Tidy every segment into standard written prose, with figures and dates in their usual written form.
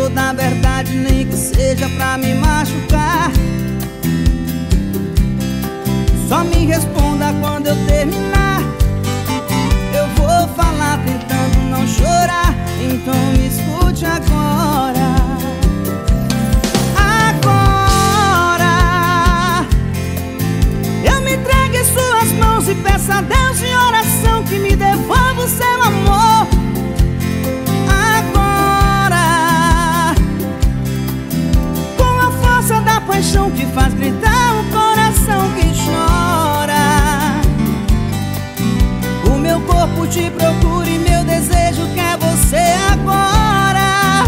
toda a verdade, nem que seja pra me machucar. Só me responda quando eu terminar. Eu vou falar tentando não chorar, então me escute agora. Agora eu me entrego em suas mãos e peço a Deus em oração que me devolva o seu amor. Agora, com a força da paixão que faz gritar o coração que chora, o meu corpo te procura e meu desejo quer você agora.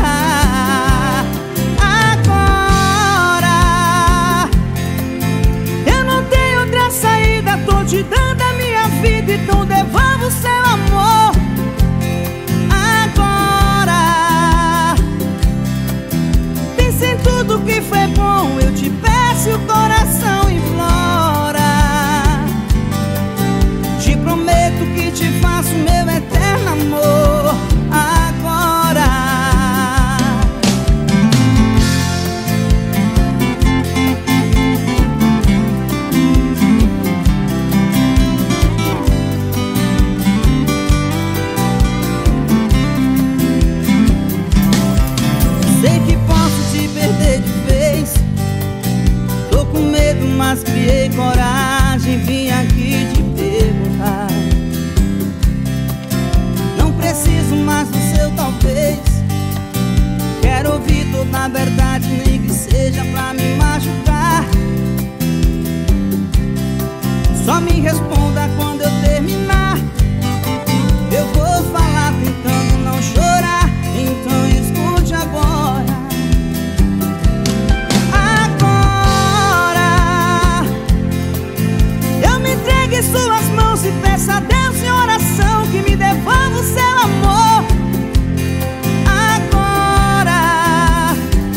Agora, eu não tenho outra saída, tô te dando a minha vida, então devolva o seu amor. Agora, pense em tudo que foi bom, eu te peço e o coração implora. Te prometo que te faço meu eterno amor. Agora, sei que posso te perder de vez. Tô com medo, mas criei coragem, vim aqui te perguntar. Não preciso mais do seu talvez. Quero ouvir toda a verdade, nem que seja pra me machucar. Só me responda quando eu terminar. Eu vou falar tentando não chorar, então escute agora. Agora, eu me entrego em suas mãos e peço a Deus em oração que me devolva o seu amor. Agora,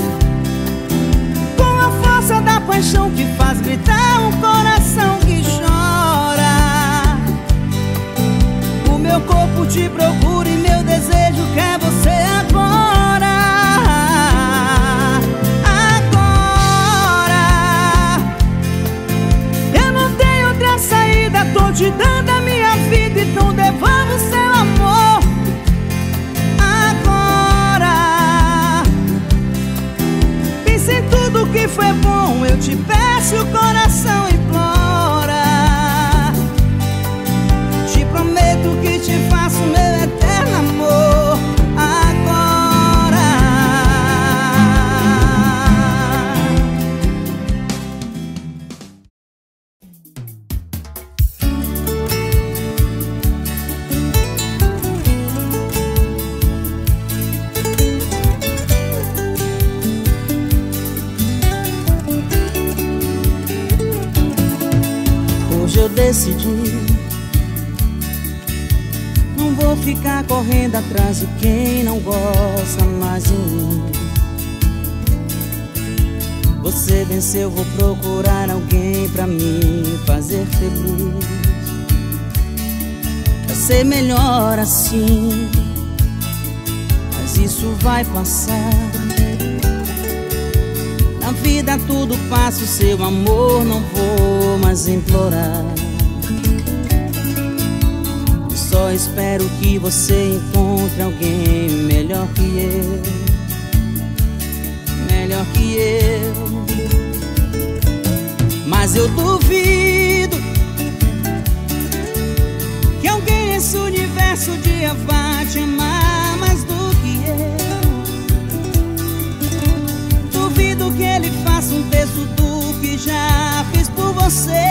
com a força da paixão que faz gritar um coração que chora, o meu corpo te procura e meu desejo quer você agora. Agora, eu não tenho outra saída, tô te dando a minha vida, então devolva o seu amor. Agora, pense em tudo que foi bom, eu te peço e o coração implora. Te prometo que te faço meu eterno amor. Agora, hoje eu decidi, não vou ficar correndo atrás de quem não gosta mais de mim. Você venceu, vou procurar alguém pra me fazer feliz. Vai ser melhor assim, mas isso vai passar. Na vida tudo passa, o seu amor não vou mais implorar. Só espero que você encontre alguém melhor que eu, melhor que eu. Mas eu duvido que alguém nesse universo um dia vá te amar mais do que eu. Duvido que ele faça um terço do que já fiz por você.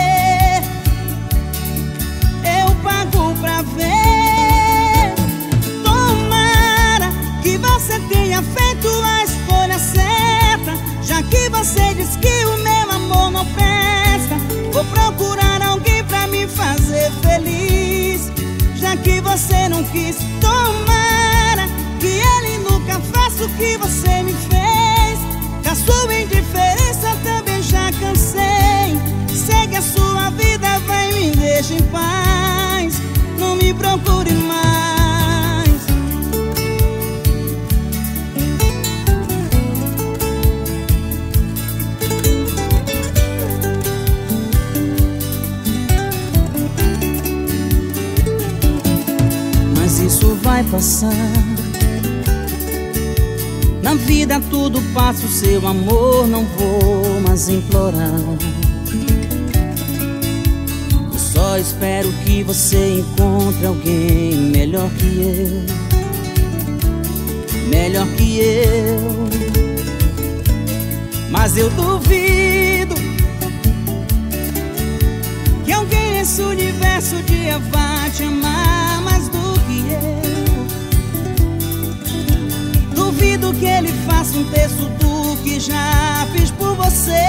Eu pago pra ver. Tomara que você tenha feito a escolha certa, já que você diz que o meu amor não presta. Vou procurar alguém pra me fazer feliz, já que você não quis. Tomara que ele nunca faça o que você me fez. Da sua indiferença também já cansei. Segue a sua vida, vai, me deixa em paz. Não me procure mais. passado. Na vida tudo passa, o seu amor não vou mais implorar. Eu só espero que você encontre alguém melhor que eu, melhor que eu. Mas eu duvido que alguém nesse universo um dia vá te amar mais do que eu. Duvido que ele faça um terço do que já fiz por você.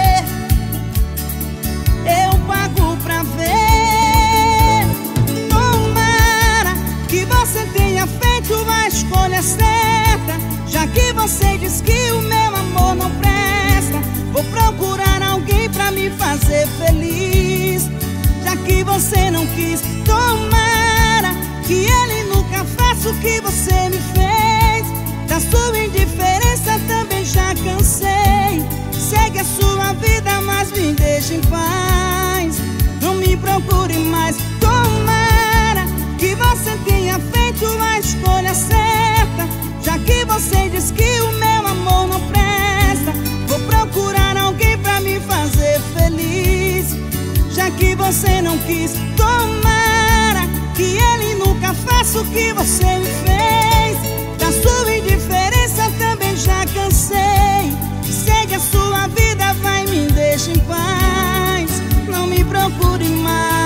Eu pago pra ver. Tomara que você tenha feito a escolha certa, já que você diz que o meu amor não presta. Vou procurar alguém pra me fazer feliz, já que você não quis. Tomara que ele nunca faça o que você me fez. Da sua indiferença também já cansei. Segue a sua vida, mas me deixe em paz. Não me procure mais. Tomara que você tenha feito a escolha certa, já que você diz que o meu amor não presta. Vou procurar alguém pra me fazer feliz, já que você não quis. Tomara que ele nunca faça o que você me fez. Da sua indiferença também já cansei. Segue a sua vida, vai, me deixa em paz. Não me procure mais.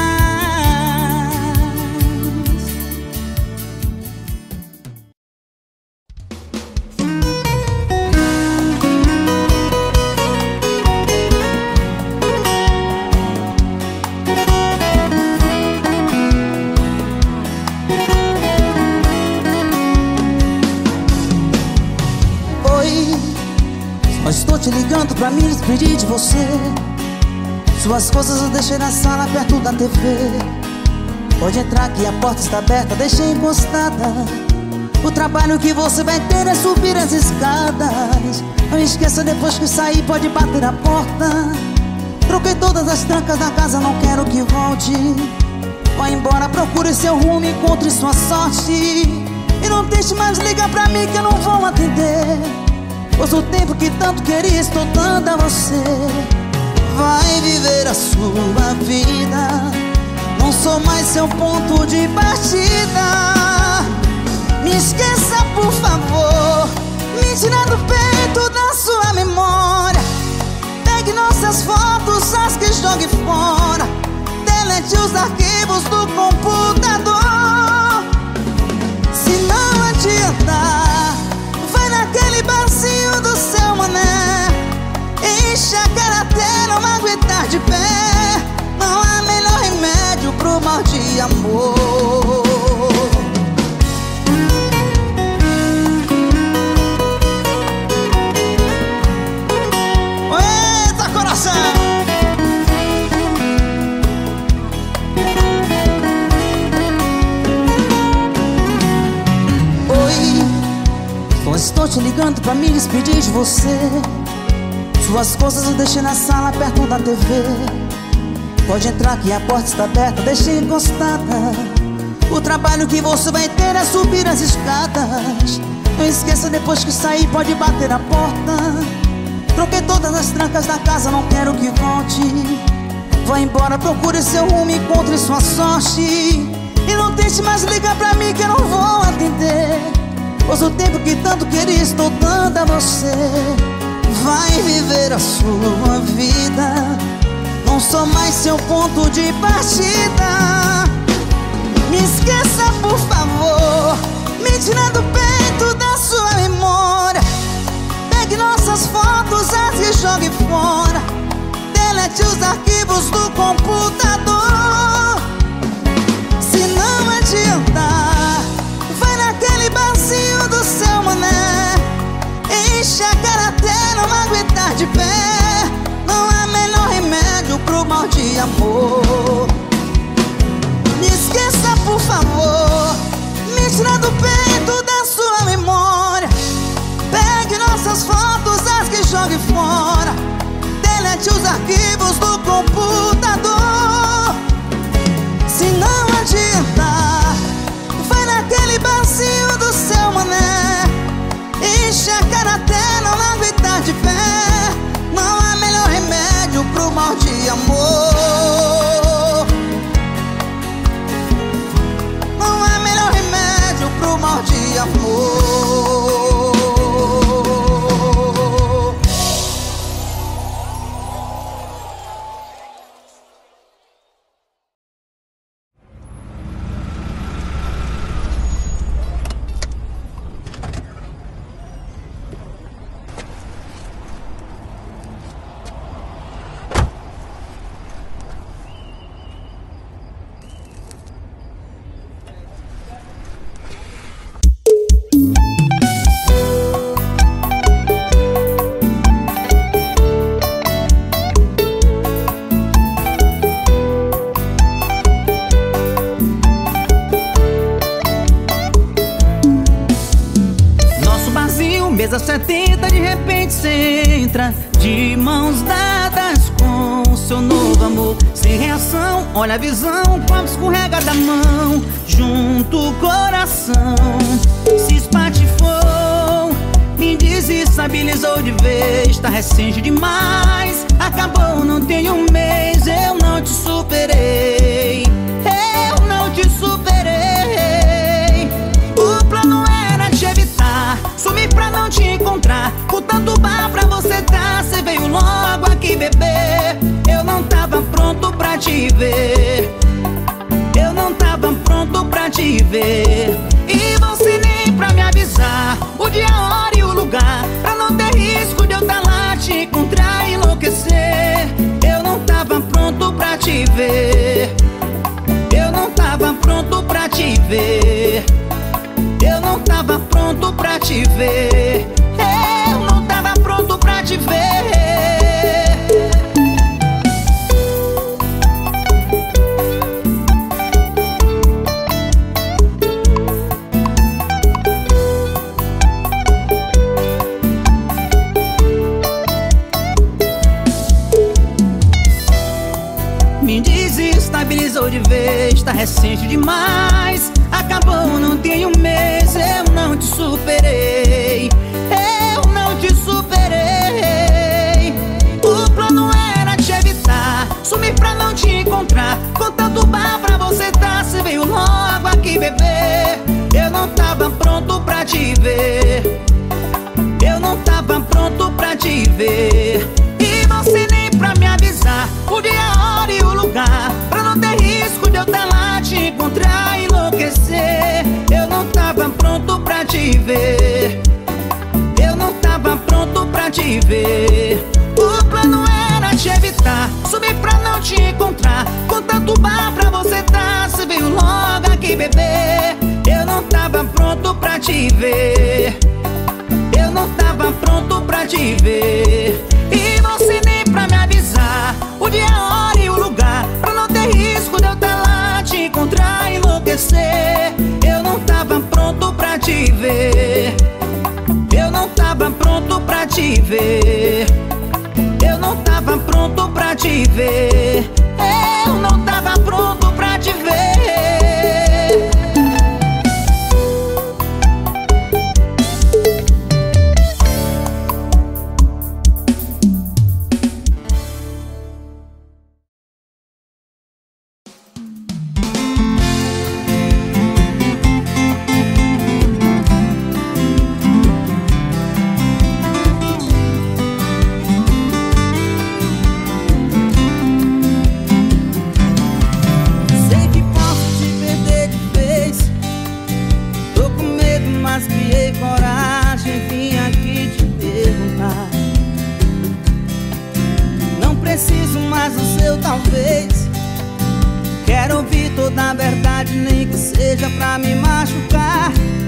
Estou te ligando pra me despedir de você. Suas coisas eu deixei na sala perto da TV. Pode entrar que a porta está aberta, deixei encostada. O trabalho que você vai ter é subir as escadas. Não esqueça, depois que sair pode bater a porta. Troquei todas as trancas da casa, não quero que volte. Vá embora, procure seu rumo, encontre sua sorte. E não deixe mais ligar pra mim que eu não vou atender, pois o tempo que tanto queria estou dando a você. Vai viver a sua vida, não sou mais seu ponto de partida. Me esqueça, por favor, me tira do peito da sua memória. Pegue nossas fotos, as que jogue fora. Delete os arquivos do computador. Se não adiantar, vai naquele barzinho do seu mané. Enche a cara até não aguentar de pé. Não há melhor remédio pro mal de amor. Eita, coração! Estou te ligando pra me despedir de você. Suas coisas eu deixei na sala perto da TV. Pode entrar que a porta está aberta, deixei encostada. O trabalho que você vai ter é subir as escadas. Não esqueça, depois que sair pode bater a porta. Troquei todas as trancas da casa, não quero que volte. Vá embora, procure seu rumo, encontre sua sorte. E não tente mais ligar pra mim que eu não vou atender, pois o tempo que tanto queria estou dando a você. Vai viver a sua vida, não sou mais seu ponto de partida. Me esqueça, por favor, me tira do peito da sua memória. Pegue nossas fotos, as que jogue fora. Delete os arquivos do computador. Se não adiantar, vai naquele barzinho do seu mané. Enche a cara até não aguentar de pé. Não há melhor remédio pro mal de amor. Me esqueça, por favor, me tira do peito da sua memória. Pegue nossas fotos, as que jogue fora. Delete os arquivos do computador. Se não adiantar, vai naquele bar amor. Não há melhor remédio pro mal de amor. Mesa 70, de repente cê entra de mãos dadas com o seu novo amor. Sem reação, olha a visão, copo escorrega da mão, junto o coração se espatifou, me desestabilizou de vez. Tá recente demais, acabou, não tem um mês. Eu não te superei, eu não te superei. O plano era te evitar, sumi pra não te encontrar. Com tanto bar pra você dar, cê veio logo aqui beber. Eu não tava pronto pra te ver, eu não tava pronto pra te ver. E você nem pra me avisar o dia, a hora e o lugar, pra não ter risco de eu tá lá te encontrar e enlouquecer. Eu não tava pronto pra te ver, eu não tava pronto pra te ver. Eu não tava pronto pra te ver, eu não tava pronto pra te ver. Me desestabilizou de vez, tá recente demais, acabou, não tem um mês. Eu não te superei, eu não te superei. O plano era te evitar, sumir pra não te encontrar. Com tanto bar pra você dar, cê veio logo aqui beber. Eu não tava pronto pra te ver, eu não tava pronto pra te ver. E você nem pra me avisar o dia, a hora e o lugar, pra não ter risco de eu tá lá te encontrar e enlouquecer. Eu não tava pronto pra te ver, eu não tava pronto pra te ver. O plano era te evitar, subir pra não te encontrar. Com tanto bar pra você dar, cê veio logo aqui beber. Eu não tava pronto pra te ver, eu não tava pronto pra te ver. E você nem pra me avisar o dia, a hora e o lugar, pra não ter risco de eu tá lá te encontrar e enlouquecer. Eu não tava pronto pra te ver, eu não tava pronto pra te ver. Eu não tava pronto pra te ver, eu não tava pronto pra te ver. Preciso mais do seu talvez. Quero ouvir toda a verdade, nem que seja pra me machucar.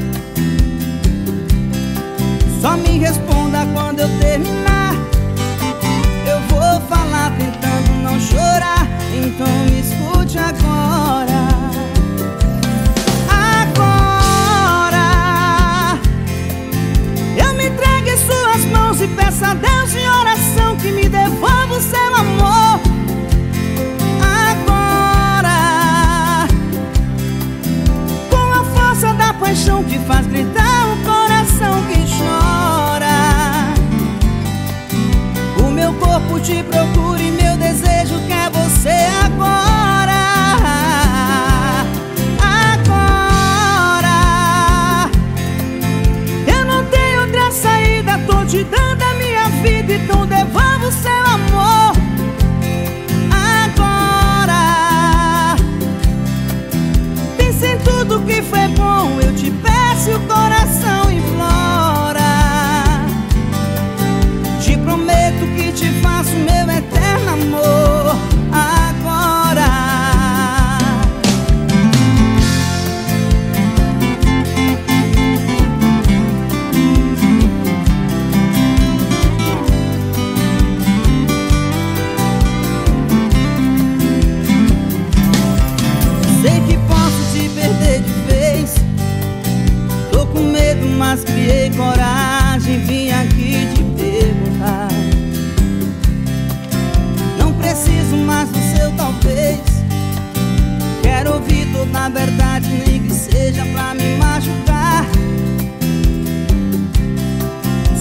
Só me responda quando eu terminar. Eu vou falar tentando não chorar, então me escute agora. Agora eu me entrego em suas mãos e peço a Deus em oração que me devolva o seu amor. Agora, com a força da paixão que faz gritar o coração que chora, o meu corpo te procura e meu desejo quer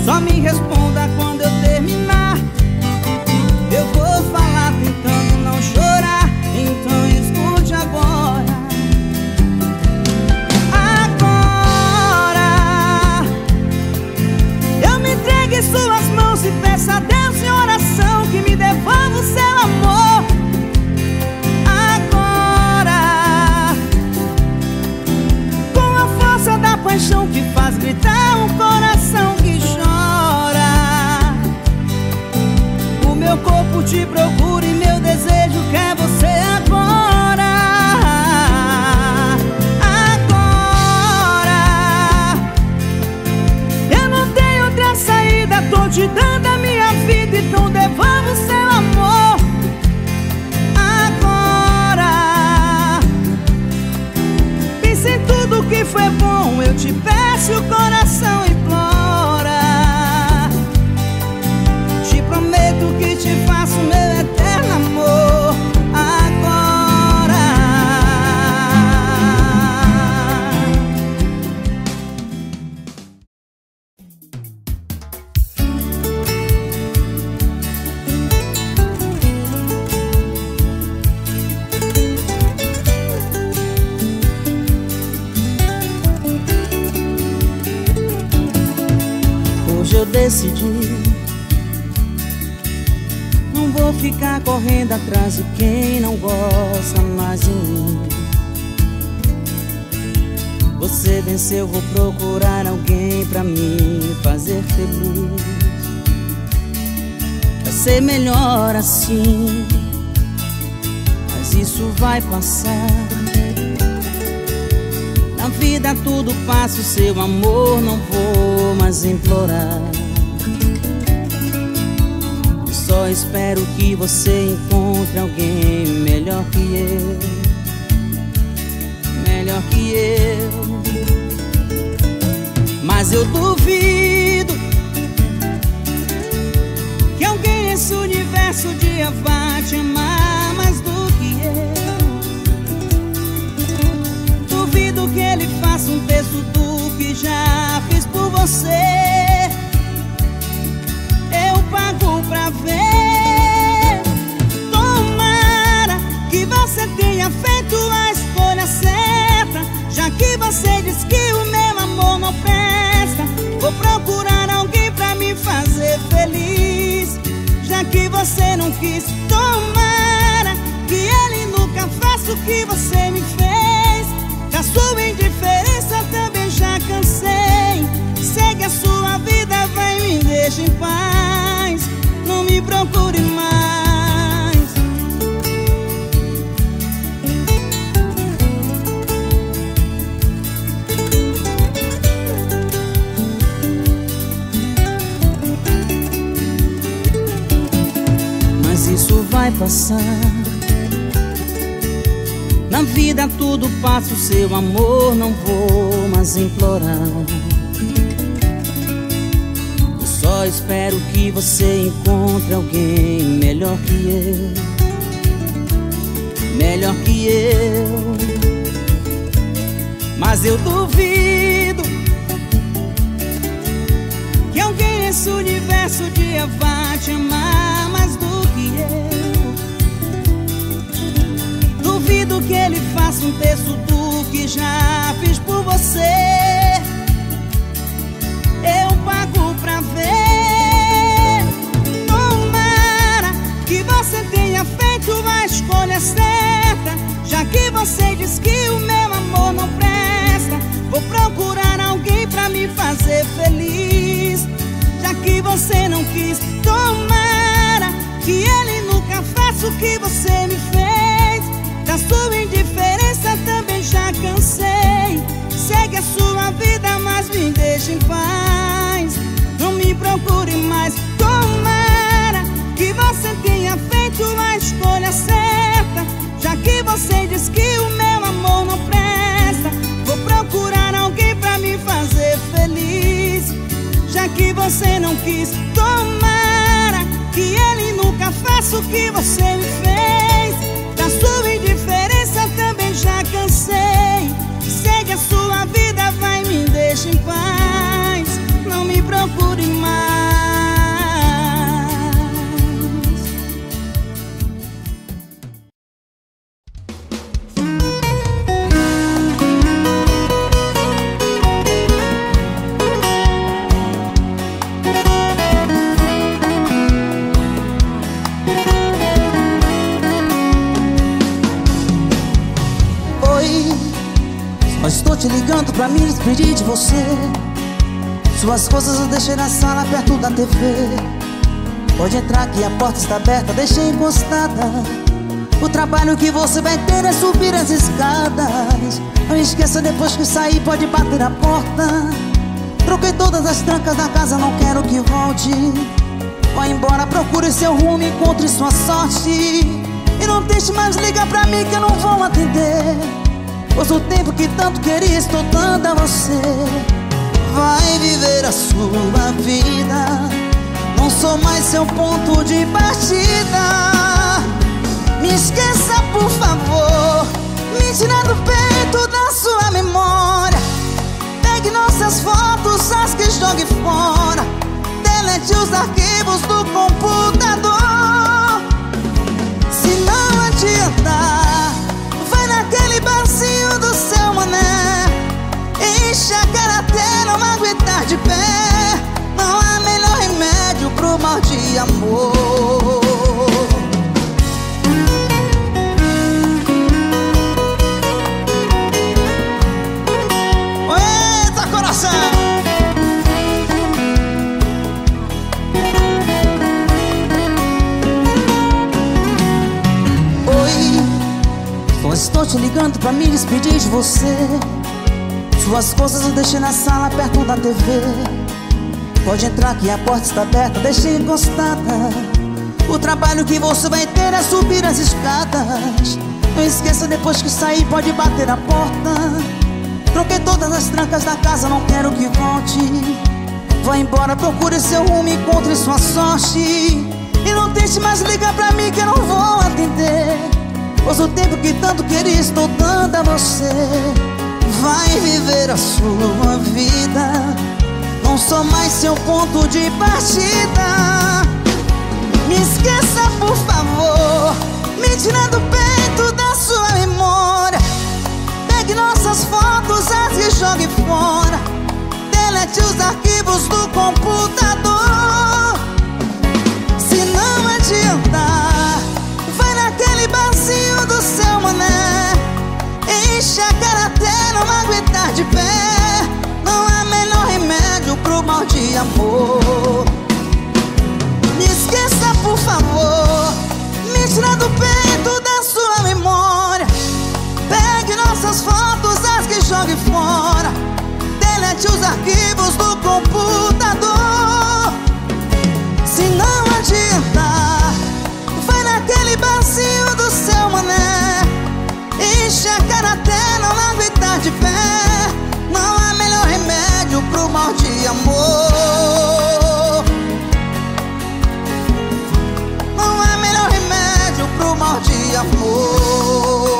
Só me responda quando eu terminar. Eu vou falar tentando não chorar, então escute agora. Agora eu me entrego em suas mãos e peço a Deus em oração que me devolva o seu amor. Agora, com a força da paixão que faz gritar um coração que chora, o meu corpo te procura e meu desejo quer você agora. Agora, eu não tenho outra saída, tô te dando a minha vida, então devolva o seu amor. Agora, pense em tudo que foi bom, eu te peço e o coração implora. Te prometo que te faço meu eterno amor. Agora, hoje eu decidi, não vou ficar correndo atrás de quem não gosta mais de mim. Você venceu, vou procurar alguém pra me fazer feliz. Vai ser melhor assim, mas isso vai passar. Na vida tudo passa, o seu amor não vou mais implorar. Só espero que você encontre alguém melhor que eu, melhor que eu. Mas eu duvido que alguém nesse universo um dia vá te amar mais do que eu. Duvido que ele faça um terço do que já fiz por você. Eu pago pra ver. Tomara que você tenha feito a escolha certa, já que você diz que o meu amor não presta. Vou procurar alguém pra me fazer feliz, já que você não quis. Tomara que ele nunca faça o que você me fez. Da sua indiferença também já cansei. Segue a sua vida, vai, me deixa em paz. Não me procure mais. Mas isso vai passar. Na vida tudo passa, o seu amor não vou mais implorar. Eu só espero que você encontre alguém melhor que eu, melhor que eu. Mas eu duvido que alguém nesse universo um dia vá te amar mais do que eu. Duvido que ele faça um terço do que já fiz por você. Eu pago pra ver. Tomara que você tenha feito a escolha certa, já que você diz que o meu amor não presta. Vou procurar alguém pra me fazer feliz, já que você não quis. Tomara que ele nunca faça o que você me fez. Da sua indiferença também já cansei. Segue a sua vida, mas me deixa em paz. Não me procure mais. Tomara que você tenha feito a escolha certa, já que você diz que o meu amor não presta. Vou procurar alguém pra me fazer feliz, já que você não quis. Tomara que ele nunca faça o que você me fez. Da sua indiferença também já cansei. Segue a sua vida, vai, me deixa em paz. Não me procure demais. Mas estou te ligando pra me despedir de você. Suas coisas eu deixei na sala perto da TV. Pode entrar que a porta está aberta, deixei encostada. O trabalho que você vai ter é subir as escadas. Não esqueça, depois que sair pode bater a porta. Troquei todas as trancas da casa, não quero que volte. Vá embora, procure seu rumo, encontre sua sorte. E não deixe mais ligar pra mim que eu não vou atender. Pois o tempo que tanto queria estou dando a você. Vai viver a sua vida, não sou mais seu ponto de partida. Me esqueça, por favor, me tira do peito da sua memória. Pegue nossas fotos, as que jogue fora. Delete os arquivos do computador. Se não adiantar, vai naquele barzinho do seu mané. Enche a cara até não aguentar de pé. Não há melhor remédio pro mal de amor. Eita, coração! Estou te ligando pra me despedir de você. Suas coisas eu deixei na sala perto da TV. Pode entrar que a porta está aberta, deixei encostada. O trabalho que você vai ter é subir as escadas. Não esqueça, depois que sair pode bater a porta. Troquei todas as trancas da casa, não quero que volte. Vá embora, procure seu rumo, encontre sua sorte. E não tente mais ligar pra mim que eu não vou atender. Pois o tempo que tanto queria estou dando a você. Vai viver a sua vida, não sou mais seu ponto de partida. Me esqueça, por favor, me tira do peito da sua memória. Pegue nossas fotos, as que jogue fora. Delete os arquivos do computador. Se não adiantar, vai naquele barzinho do seu mané. Enche a cara até não aguentar de pé. Não há melhor remédio pro mal de amor. Me esqueça, por favor, me tira do peito da sua memória. Pegue nossas fotos, as que jogue fora. Delete os arquivos do computador. Se não adiantar, vai naquele barzinho do seu mané. Enche a cara até não aguentar de pé. Não há melhor remédio pro mal de amor. Não há melhor remédio pro mal de amor.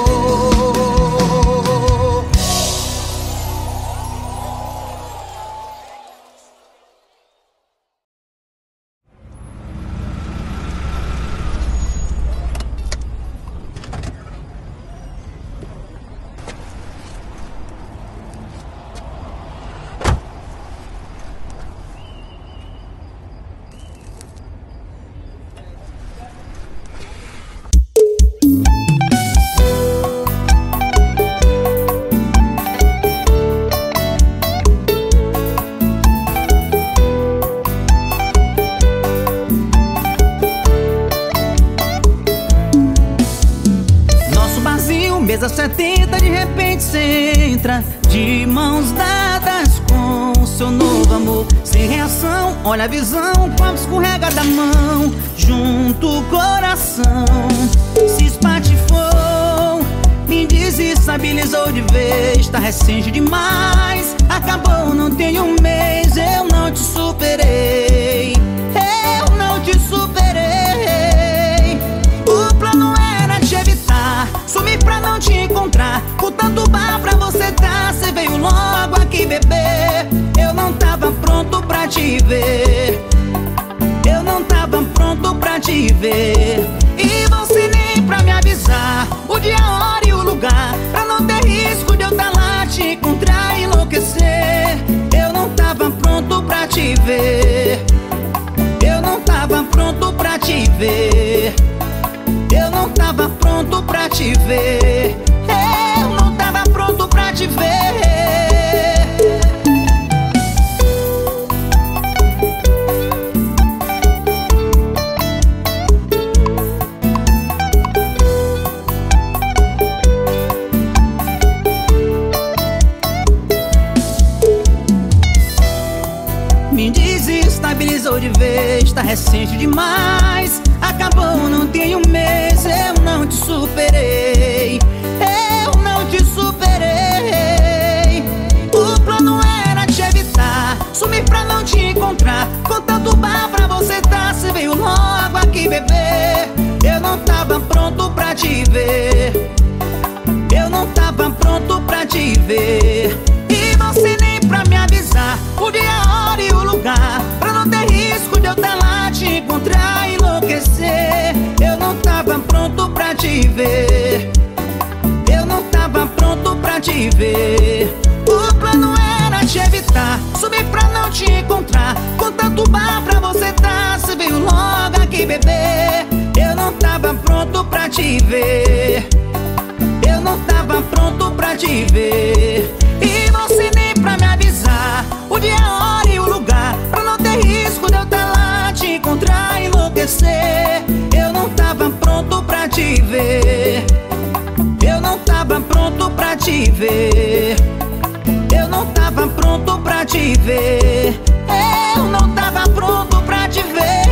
Mesa 70, de repente cê entra de mãos dadas com o seu novo amor. Sem reação, olha a visão, copo escorrega da mão, junto o coração se espatifou, me desestabilizou de vez. Tá recente demais, acabou, não tem um mês. Eu não te superei, eu não te superei. O plano era te evitar, sumir pra não te encontrar. Com tanto bar pra você dar, cê veio logo aqui beber. Eu não tava pronto pra te ver. E você nem pra me avisar o dia, a hora e o lugar, pra não ter risco de eu tá lá te encontrar e enlouquecer. Eu não tava pronto pra te ver. Eu não tava pronto pra te ver. Eu não tava pronto pra te ver. Eu não tava pronto pra te ver. Me desestabilizou de vez, tá recente demais. Acabou, não tem um mês, eu não te superei. Eu não te superei. O plano era te evitar, sumir pra não te encontrar. Com tanto bar pra você tá, você veio logo aqui beber. Eu não tava pronto pra te ver. Eu não tava pronto pra te ver. E você nem pra me avisar o dia, a hora e o lugar, pra não ter risco de eu tá lá te encontrar e enlouquecer. Eu não tava pronto pra te ver. Eu não tava pronto pra te ver. O plano era te evitar, sumir pra não te encontrar. Com tanto bar pra você tá, você veio logo aqui beber. Eu não tava pronto pra te ver. Eu não tava pronto pra te ver. E você nem pra me avisar o dia, a hora e o lugar, pra não ter risco de eu tá lá te encontrar e enlouquecer. Eu não tava pronto pra te ver. Eu não tava pronto pra te ver. Eu não tava pronto pra te ver. Eu não tava pronto pra te ver.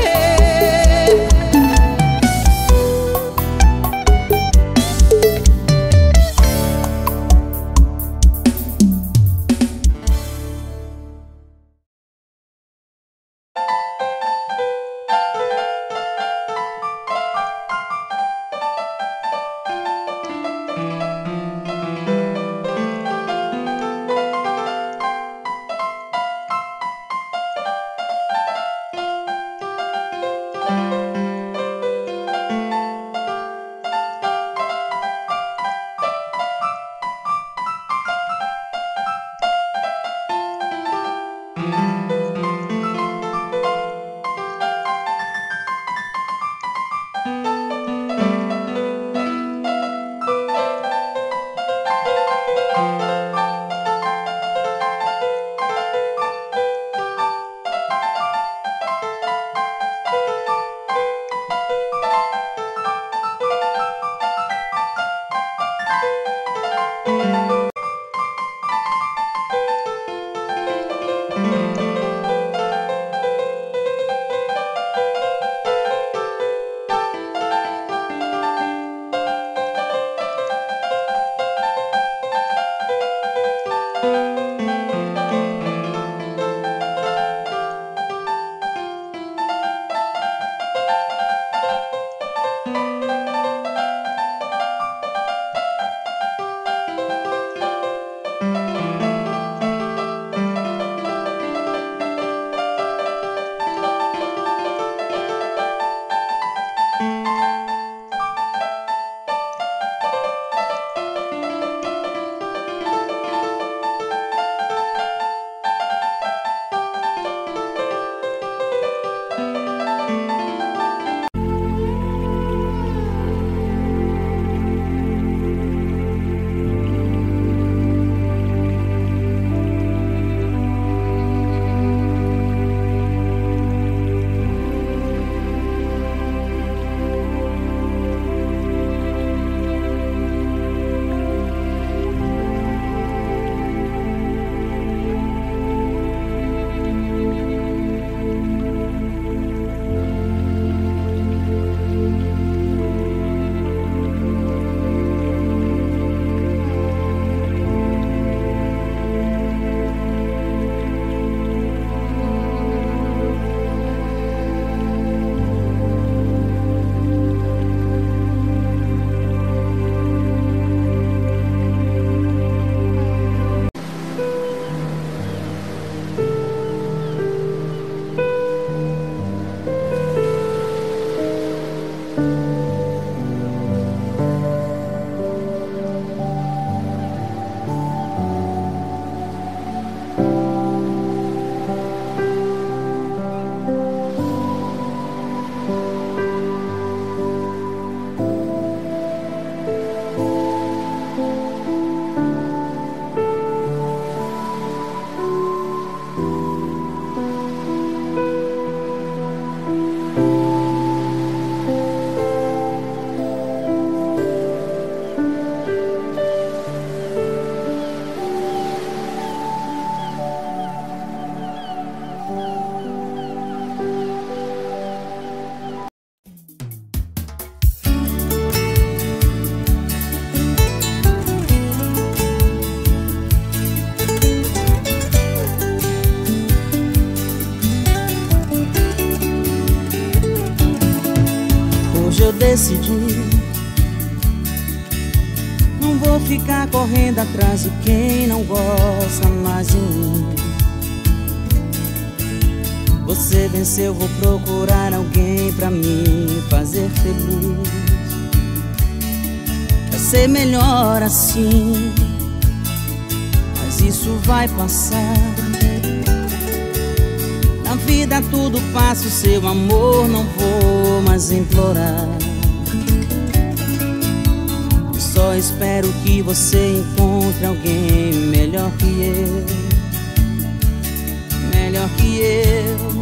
decidi. Não vou ficar correndo atrás de quem não gosta mais de mim. Você venceu, vou procurar alguém pra me fazer feliz. Vai ser melhor assim, mas isso vai passar. Na vida tudo passa, o seu amor não vou mais implorar. Só espero que você encontre alguém melhor que eu, melhor que eu.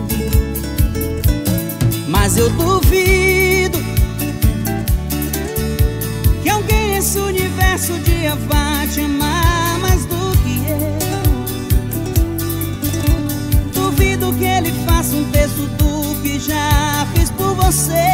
Mas eu duvido que alguém nesse universo um dia vá te amar mais do que eu. Duvido que ele faça um terço do que já fiz por você.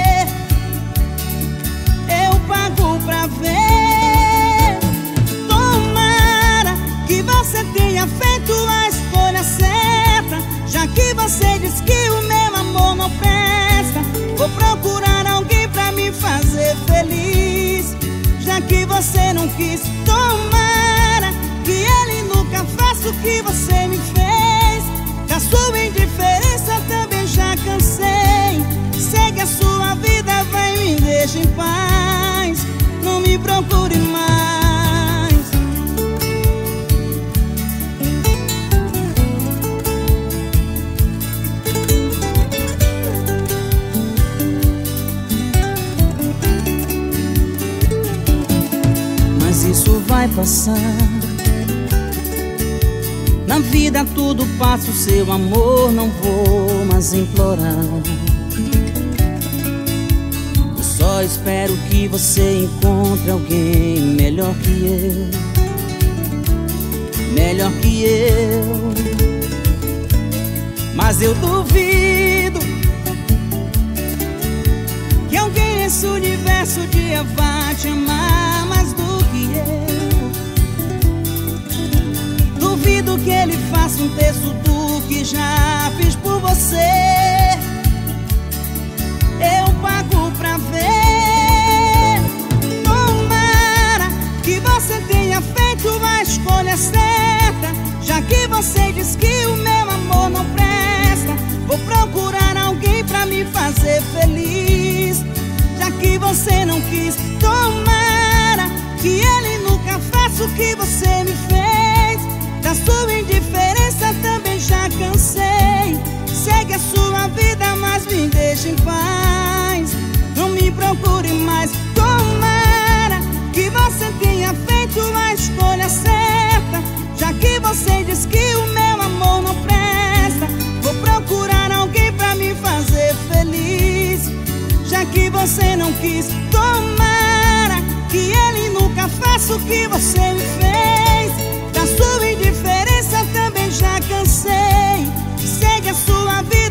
Eu pago pra ver. Tomara que você tenha feito a escolha certa, já que você diz que o meu amor não presta. Vou procurar alguém pra me fazer feliz, já que você não quis. Tomara que ele nunca faça o que você me fez. Da sua indiferença também já cansei. Segue a sua vida, vai, me deixa em paz. Não me procure mais. Mas isso vai passar. Na vida tudo passa, o seu amor não vou mais implorar. Eu só espero que você encontre alguém melhor que eu, melhor que eu. Mas eu duvido que alguém nesse universo um dia vá te amar mais do que eu. Duvido que ele faça um terço do que já fiz por você. Eu pago pra ver. Tomara que você tenha feito a escolha certa, já que você diz que o meu amor não presta. Vou procurar alguém pra me fazer feliz, já que você não quis. Tomara que ele nunca faça o que você me fez. Da sua indiferença também já cansei. Segue a sua vida, mas me deixa em paz. Não me procure mais. Tomara que você tenha feito a escolha certa, já que você diz que o meu amor não presta. Vou procurar alguém pra me fazer feliz, já que você não quis. Tomara que ele nunca faça o que você me fez. Da sua indiferença também já cansei. Segue a sua vida,